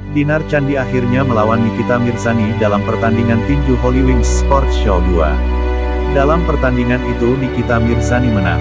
Dinar Candi akhirnya melawan Nikita Mirzani dalam pertandingan tinju Holy Wings Sports Show 2. Dalam pertandingan itu Nikita Mirzani menang.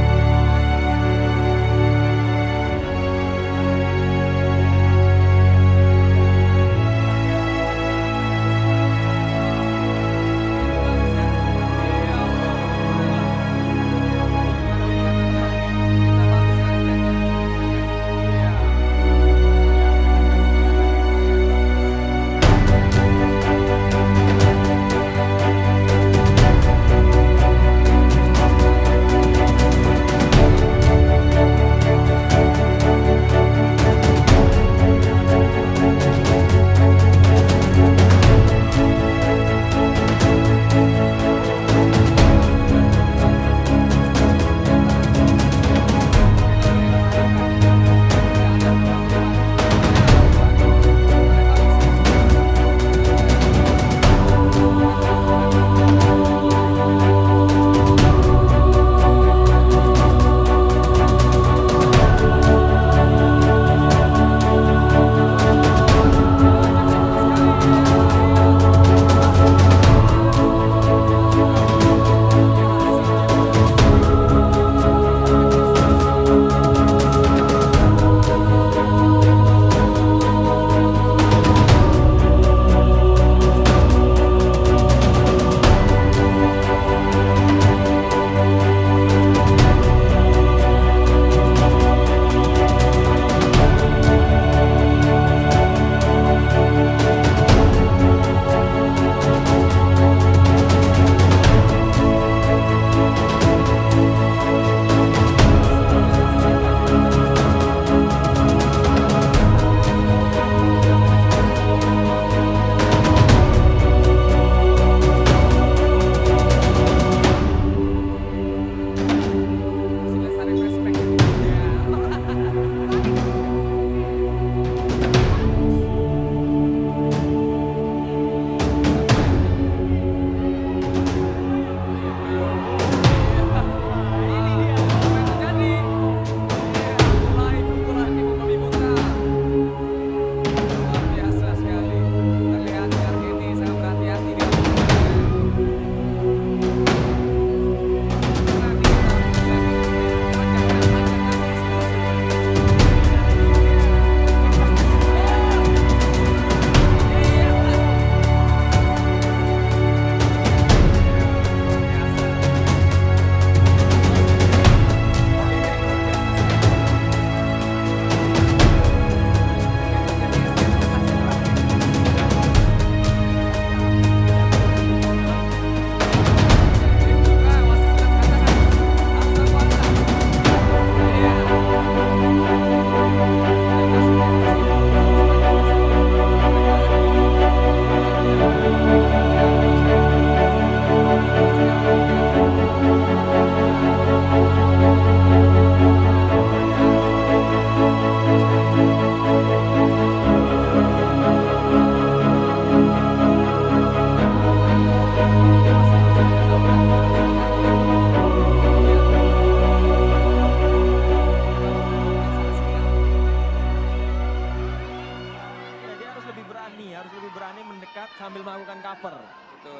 harus lebih berani mendekat sambil melakukan cover. Betul.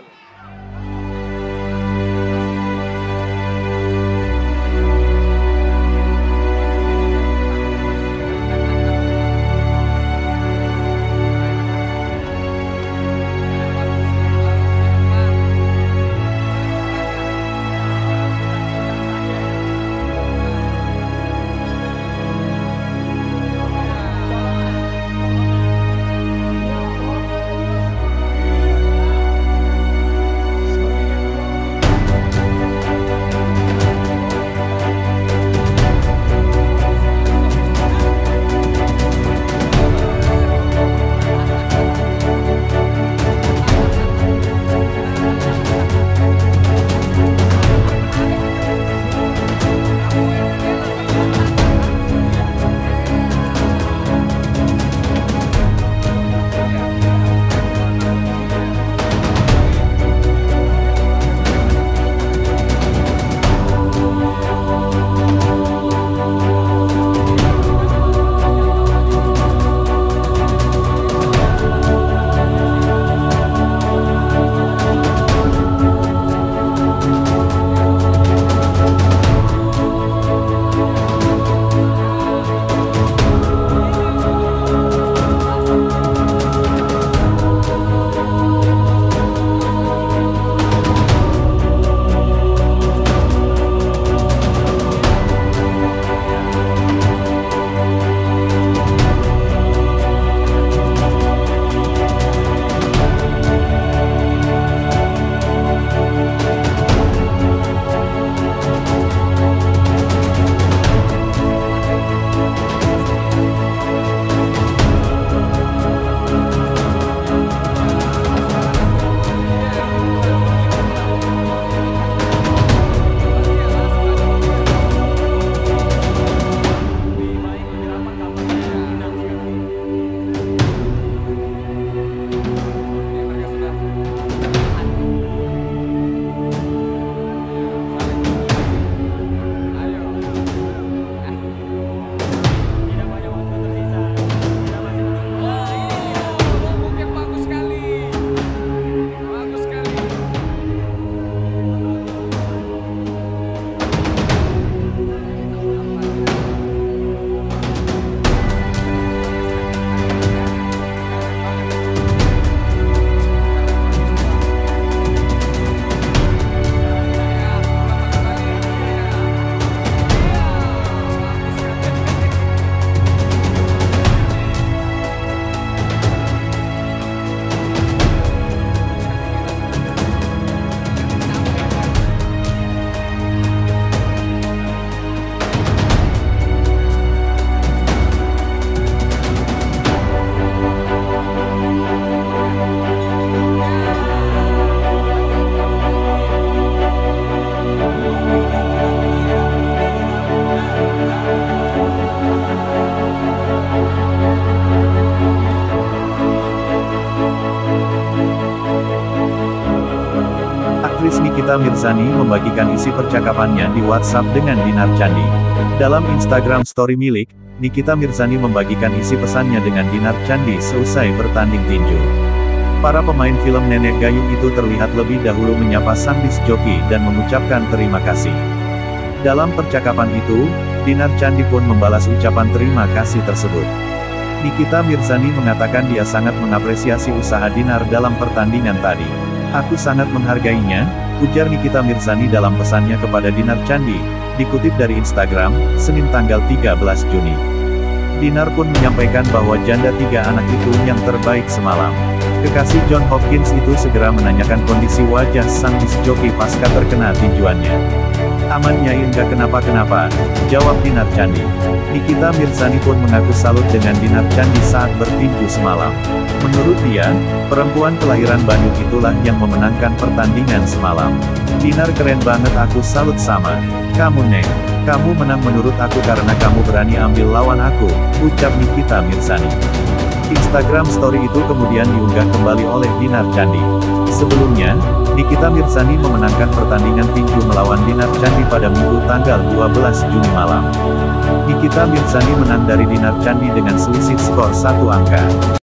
Nikita Mirzani membagikan isi percakapannya di WhatsApp dengan Dinar Candi. Dalam Instagram Story milik, Nikita Mirzani membagikan isi pesannya dengan Dinar Candi seusai bertanding tinju. Para pemain film Nenek Gayung itu terlihat lebih dahulu menyapa sang disc joki dan mengucapkan terima kasih. Dalam percakapan itu, Dinar Candi pun membalas ucapan terima kasih tersebut. Nikita Mirzani mengatakan dia sangat mengapresiasi usaha Dinar dalam pertandingan tadi. "Aku sangat menghargainya," ujar Nikita Mirzani dalam pesannya kepada Dinar Candi, dikutip dari Instagram, Senin tanggal 13 Juni. Dinar pun menyampaikan bahwa janda 3 anak itu yang terbaik semalam. Kekasih John Hopkins itu segera menanyakan kondisi wajah sang disc joki pasca terkena tinjuannya. "Aman Nyai, enggak kenapa-kenapa," jawab Dinar Candi. Nikita Mirzani pun mengaku salut dengan Dinar Candi saat bertinju semalam. Menurut dia, perempuan kelahiran Bandung itulah yang memenangkan pertandingan semalam. "Dinar keren banget, aku salut sama kamu Neng. Kamu menang menurut aku karena kamu berani ambil lawan aku," ucap Nikita Mirzani. Instagram Story itu kemudian diunggah kembali oleh Dinar Candi. Sebelumnya, Nikita Mirzani memenangkan pertandingan tinju melawan Dinar Candi pada Minggu tanggal 12 Juni malam. Nikita Mirzani menang dari Dinar Candi dengan selisih skor 1 angka.